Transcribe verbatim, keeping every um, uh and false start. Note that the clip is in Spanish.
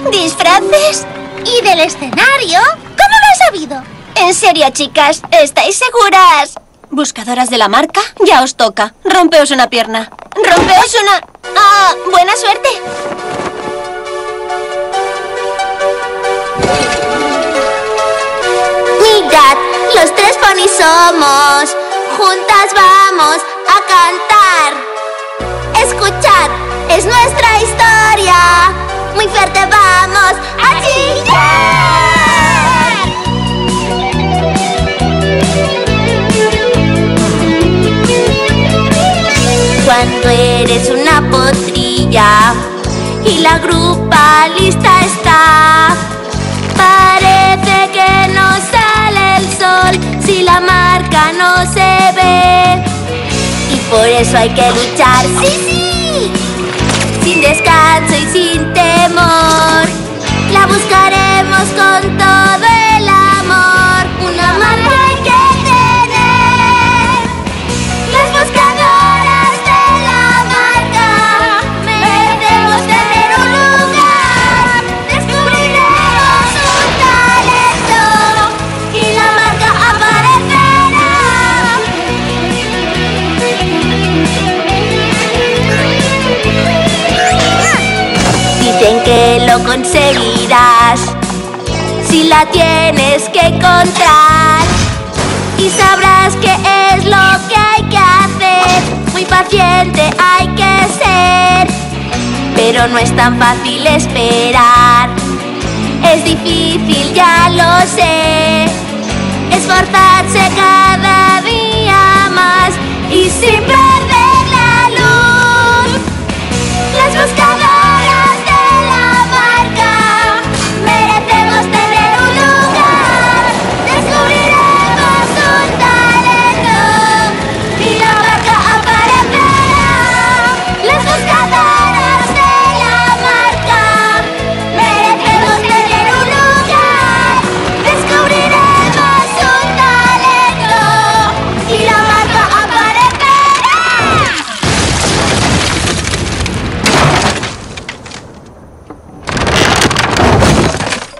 ¿Disfraces? ¿Y del escenario? ¿Cómo lo has sabido? En serio, chicas, ¿estáis seguras? ¿Buscadoras de la marca? Ya os toca. Rompeos una pierna. ¡Rompeos una...! ¡Ah! ¡Buena suerte! Mirad, los tres ponis somos. Juntas vamos a cantar. Escuchad, es nuestra historia. Muy fuerte vamos a chillar. Cuando eres una potrilla y la grupa lista está, parece que no sale el sol si la marca no se ve. Y por eso hay que luchar, ¡sí, sí! Sin descanso y sin temor. La buscaremos con todo el amor. Una marca hay que tener. Las buscadoras de la marca merecemos tener un lugar. Descubriremos un talento y la marca aparecerá. Dicen que lo conseguirás si la tienes que encontrar, y sabrás qué es lo que hay que hacer. Muy paciente hay que ser, pero no es tan fácil esperar. Es difícil, ya lo sé. Esforzarse cada día más y sin perder la luz. Las buscadoras